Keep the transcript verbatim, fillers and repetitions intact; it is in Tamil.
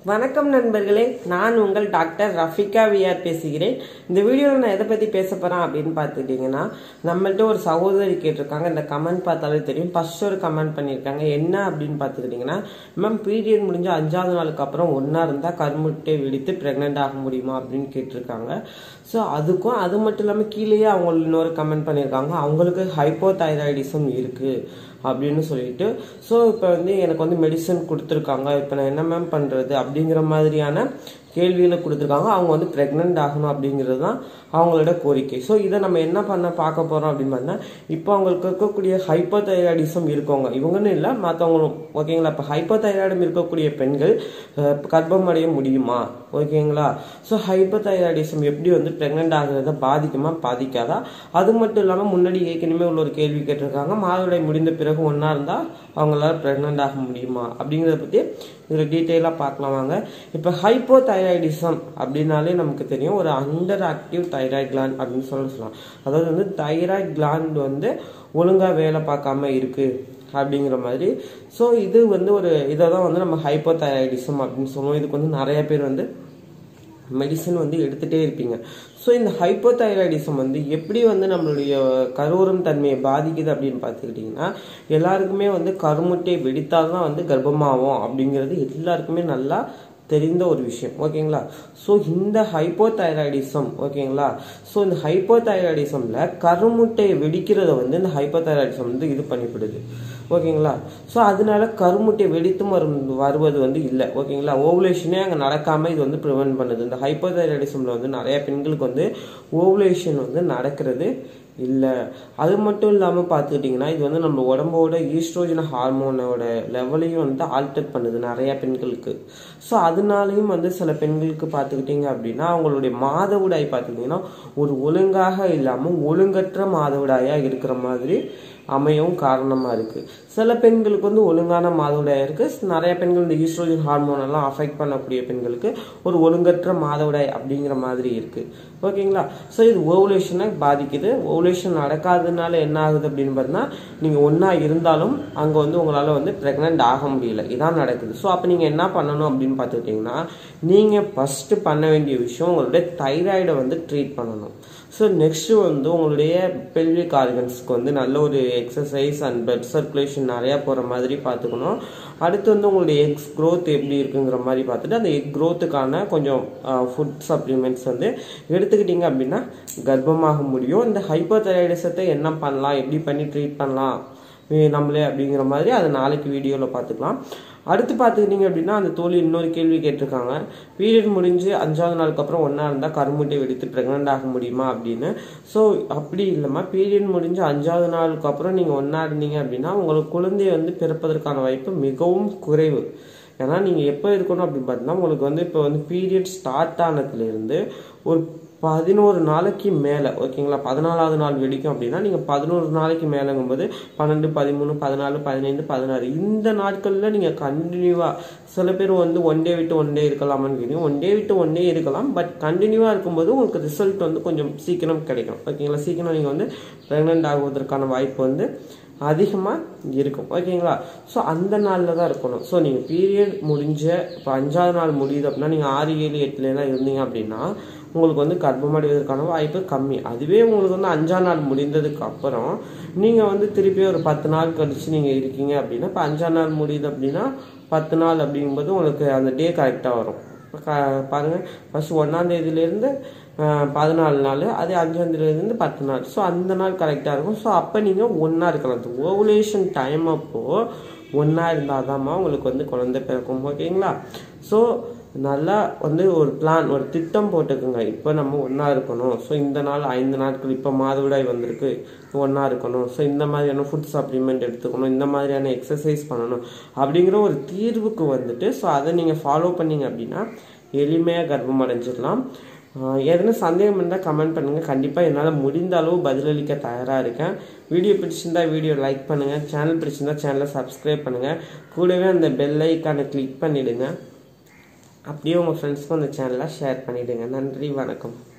வணக்கம் நண்பர்களே, நான் உங்கள் டாக்டர் ரஃபிகா விஆர் பேசுகிறேன். இந்த வீடியோவில் நான் எதை பற்றி பேச போகிறேன் அப்படின்னு பார்த்துக்கிட்டிங்கன்னா, நம்மள்ட்ட ஒரு சகோதரி கேட்டிருக்காங்க. இந்த கமெண்ட் பார்த்தாலே தெரியும். ஃபர்ஸ்ட் ஒரு கமெண்ட் பண்ணியிருக்காங்க. என்ன அப்படின்னு பார்த்துக்கிட்டிங்கன்னா, மேம் பீரியட் முடிஞ்ச அஞ்சாவது நாளுக்கு அப்புறம் ஒன்றா இருந்தால் கருமுட்டை வெடித்து ப்ரெக்னென்ட் ஆக முடியுமா அப்படின்னு கேட்டிருக்காங்க. ஸோ அதுக்கும் அது மட்டும் இல்லாமல் கீழேயே அவங்க இன்னொரு கமெண்ட் பண்ணியிருக்காங்க. அவங்களுக்கு ஹைப்போதைராய்டிசம் இருக்குது அப்படின்னு சொல்லிட்டு. ஸோ இப்போ வந்து எனக்கு வந்து மெடிசன் கொடுத்துருக்காங்க, இப்போ நான் என்ன மேம் பண்ணுறது அப்படிங்கிற மாதிரியான கேள்வியில் கொடுத்துருக்காங்க. அவங்க வந்து ப்ரெக்னென்ட் ஆகணும் அப்படிங்கிறது தான் அவங்களோட கோரிக்கை. ஸோ இதை நம்ம என்ன பண்ண பார்க்க போகிறோம் அப்படின்னு பார்த்தா, இப்போ அவங்களுக்கு இருக்கக்கூடிய ஹைப்போதைராய்டிசம் இருக்கவங்க இவங்கன்னு இல்லை மற்றவங்களும் ஓகேங்களா. இப்போ ஹைப்போதைராய்டம் இருக்கக்கூடிய பெண்கள் கர்ப்பம் அடைய முடியுமா ஓகேங்களா. ஸோ ஹைப்போதைராய்டிசம் எப்படி வந்து ப்ரெக்னென்ட் ஆகிறத பாதிக்குமா பாதிக்காதா, அது மட்டும் இல்லாமல் முன்னாடி ஏற்கனவே உள்ள ஒரு கேள்வி கேட்டிருக்காங்க, மாதவிடாய் முடிந்த பிறகு ஒன்றா இருந்தால் அவங்களால ப்ரெக்னென்ட் ஆக முடியுமா அப்படிங்கிறத பற்றி இதில் டீட்டெயிலாக பார்க்கலாம் வாங்க. இப்போ ஹைப்போதைராய்டிசம் அப்படின்னாலே நமக்கு தெரியும், ஒரு அண்டர் ஆக்டிவ் தைராய்டு கிளாண்ட் அப்படின்னு சொல்ல சொல்லலாம். அதாவது வந்து தைராய்டு கிளாண்ட் வந்து ஒழுங்காக வேலை பார்க்காம இருக்கு அப்படிங்கிற மாதிரி. ஸோ இது வந்து ஒரு இதை தான் வந்து நம்ம ஹைப்போதைராய்டிசம் அப்படின்னு சொல்லுவோம். இதுக்கு வந்து நிறைய பேர் வந்து மெடிசன் வந்து எடுத்துகிட்டே இருப்பீங்க. ஸோ இந்த ஹைப்போதைராய்டிசம் வந்து எப்படி வந்து நம்மளுடைய கருவுறும் தன்மையை பாதிக்குது அப்படின்னு பார்த்துக்கிட்டிங்கன்னா, எல்லாருக்குமே வந்து கருமுட்டை வெடித்தால் தான் வந்து கர்ப்பமாகும் அப்படிங்கிறது எல்லாருக்குமே நல்லா தெரிந்த ஒரு விஷயம் ஓகேங்களா. ஸோ இந்த ஹைப்போதைராய்டிசம் ஓகேங்களா. ஸோ இந்த ஹைப்போதைராய்டிசம்ல கருமுட்டையை வெடிக்கிறத வந்து இந்த ஹைப்போதைராய்டிசம் வந்து இது பண்ணிவிடுது ஓகேங்களா. ஸோ அதனால கருமுட்டை வெடித்து வரும் வருவது வந்து இல்லை ஓகேங்களா. ஓவுலேஷனே அங்கே நடக்காமல் இது வந்து ப்ரிவென்ட் பண்ணுது. இந்த ஹைப்போதைராய்டிசம்ல வந்து நிறைய பெண்களுக்கு வந்து ஓவுலேஷன் வந்து நடக்கிறது இல்லை. அது மட்டும் இல்லாமல் பார்த்துக்கிட்டிங்கன்னா, இது வந்து நம்ம உடம்போட ஈஸ்ட்ரோஜன் ஹார்மோனோட லெவலையும் வந்து ஆல்டர் பண்ணுது நிறைய பெண்களுக்கு. ஸோ அதனாலையும் வந்து சில பெண்களுக்கு பார்த்துக்கிட்டிங்க அப்படின்னா அவங்களுடைய மாதவிடாய் பார்த்துக்கிட்டிங்கன்னா ஒரு ஒழுங்காக இல்லாமல் ஒழுங்கற்ற மாதவிடாயாக இருக்கிற மாதிரி அமையவும் காரணமாக இருக்குது. சில பெண்களுக்கு வந்து ஒழுங்கான மாதவிடாய் இருக்குது. நிறைய பெண்கள் இந்த ஈஸ்ட்ரோஜன் ஹார்மோன் எல்லாம் அஃபெக்ட் பண்ணக்கூடிய பெண்களுக்கு ஒரு ஒழுங்கற்ற மாதவிடாய் அப்படிங்கிற மாதிரி இருக்குது ஓகேங்களா. ஸோ இது ஓவுலேஷனை பாதிக்குது. ஓவுலேஷன் நடக்காததுனால என்ன ஆகுது அப்படின்னு பார்த்தீங்கன்னா, நீங்கள் ஒன்றா இருந்தாலும் அங்கே வந்து உங்களால் வந்து ப்ரெக்னென்ட் ஆக முடியல, இதான் நடக்குது. ஸோ அப்போ நீங்கள் என்ன பண்ணணும் அப்படின்னு பார்த்துக்கிட்டிங்கன்னா, நீங்கள் ஃபஸ்ட்டு பண்ண வேண்டிய விஷயம் உங்களுடைய தைராய்டை வந்து ட்ரீட் பண்ணணும். ஸோ நெக்ஸ்ட்டு வந்து உங்களுடைய பெல்விக் ஆர்கன்ஸ்க்கு வந்து நல்ல ஒரு எக்ஸசைஸ் அண்ட் பிளட் சர்க்குலேஷன் நிறையா போகிற மாதிரி பார்த்துக்கணும். அடுத்து வந்து உங்களுடைய எக்ஸ் க்ரோத் எப்படி இருக்குங்கிற மாதிரி பார்த்துட்டு அந்த எக் க்ரோத்துக்கான கொஞ்சம் ஃபுட் சப்ளிமெண்ட்ஸ் வந்து எடுத்துக்கிட்டிங்க அப்படின்னா கர்ப்பமாக முடியும். இந்த ஹைப்போதைராய்டிசத்தை என்ன பண்ணலாம், எப்படி பண்ணி ட்ரீட் பண்ணலாம் நம்மளே அப்படிங்கிற மாதிரி அதை நாளைக்கு வீடியோவில் பார்த்துக்கலாம். அடுத்து பார்த்துக்கிட்டிங்க அப்படின்னா, அந்த தோழி இன்னொரு கேள்வி கேட்டிருக்காங்க, பீரியட் முடிஞ்சு அஞ்சாவது நாளுக்கு அப்புறம் ஒன்றா இருந்தால் கருமுட்டை வெடித்து ப்ரெக்னென்ட் ஆக முடியுமா அப்படின்னு. ஸோ அப்படி இல்லைம்மா, பீரியட் முடிஞ்சு அஞ்சாவது நாளுக்கு அப்புறம் நீங்கள் ஒன்றா இருந்தீங்க அப்படின்னா உங்களுக்கு குழந்தைய வந்து பிறப்பதற்கான வாய்ப்பு மிகவும் குறைவு. ஏன்னா நீங்கள் எப்போ இருக்கணும் அப்படின்னு பார்த்தீங்கன்னா, உங்களுக்கு வந்து இப்போ வந்து பீரியட் ஸ்டார்ட் ஆனதுலேருந்து ஒரு பதினோரு நாளைக்கு மேலே ஓகேங்களா, பதினாலாவது நாள் வெடிக்கும் அப்படின்னா நீங்கள் பதினோரு நாளைக்கு மேலேங்கும்போது பன்னெண்டு பதிமூணு பதினாலு பதினைந்து பதினாறு இந்த நாட்களில் நீங்கள் கண்டினியூவாக, சில பேர் வந்து ஒன் டே விட்டு ஒன் டே இருக்கலாமான்னு கேட்டீங்க, ஒன் டே விட்டு ஒன் டே இருக்கலாம். பட் கண்டினியூவாக இருக்கும்போது உங்களுக்கு ரிசல்ட் வந்து கொஞ்சம் சீக்கிரம் கிடைக்கும் ஓகேங்களா. சீக்கிரம் நீங்கள் வந்து ப்ரெக்னென்ட் ஆகுவதற்கான வாய்ப்பு வந்து அதிகமாக இருக்கும் ஓகேங்களா. ஸோ அந்த நாளில் தான் இருக்கணும். ஸோ நீங்கள் பீரியட் முடிஞ்ச இப்போ அஞ்சாவது நாள் முடியுது அப்படின்னா நீங்கள் ஆறு ஏழு எட்டுலாம் இருந்தீங்க அப்படின்னா உங்களுக்கு வந்து கர்ப்பம் அடைவதற்கான வாய்ப்பு கம்மி. அதுவே உங்களுக்கு வந்து அஞ்சாம் நாள் முடிந்ததுக்கு அப்புறம் நீங்கள் வந்து திருப்பி ஒரு பத்து நாள் கழிச்சு நீங்கள் இருக்கீங்க அப்படின்னா, இப்போ அஞ்சாம் நாள் முடியுது அப்படின்னா பத்து நாள் அப்படிங்கும்போது உங்களுக்கு அந்த டே கரெக்டாக வரும். பாருங்கள், ஃபர்ஸ்ட் ஒன்றாம் தேதியிலேருந்து பதினாலு நாள், அதே அஞ்சாம் தேதியிலேருந்து பத்து நாள். ஸோ அந்த நாள் கரெக்டாக இருக்கும். ஸோ அப்போ நீங்கள் ஒன்றா இருக்கலாம். ஓவுலேஷன் டைம் அப்போது ஒன்றா இருந்தால் தான்மா உங்களுக்கு வந்து குழந்தை பிறக்கும் ஓகேங்களா. ஸோ நல்லா வந்து ஒரு பிளான், ஒரு திட்டம் போட்டுக்குங்க. இப்போ நம்ம ஒன்றா இருக்கணும். ஸோ இந்த நாள் ஐந்து நாட்கள் இப்போ மாதவிடாய் வந்திருக்கு, ஒன்றா இருக்கணும். ஸோ இந்த மாதிரியான ஃபுட் சப்ளிமெண்ட் எடுத்துக்கணும், இந்த மாதிரியான எக்ஸசைஸ் பண்ணணும் அப்படிங்கிற ஒரு தீர்வுக்கு வந்துட்டு ஸோ அதை நீங்கள் ஃபாலோ பண்ணிங்க அப்படின்னா எளிமையாக கர்ப்பம் அடைஞ்சிடலாம். எதனா சந்தேகம் இருந்தால் கமெண்ட் பண்ணுங்கள். கண்டிப்பாக என்னால் முடிந்த அளவு பதிலளிக்க தயாராக இருக்கேன். வீடியோ பிடிச்சிருந்தா வீடியோ லைக் பண்ணுங்கள், சேனல் பிடிச்சிருந்தா சேனலை சப்ஸ்கிரைப் பண்ணுங்கள், கூடவே அந்த பெல் ஐக்கானை கிளிக் பண்ணிவிடுங்க. அப்படியே உங்கள் ஃப்ரெண்ட்ஸ்க்கும் அந்த சேனலை ஷேர் பண்ணிவிடுங்க. நன்றி, வணக்கம்.